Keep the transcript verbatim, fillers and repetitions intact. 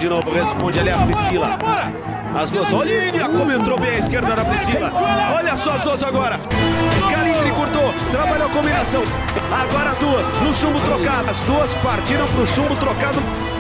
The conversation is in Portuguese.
de novo, responde ali a Priscila. As duas, olha como entrou bem a esquerda da Priscila. Olha só as duas agora. Kalindri cortou, trabalhou a combinação. Agora as duas, no chumbo trocado. As duas partiram pro chumbo trocado.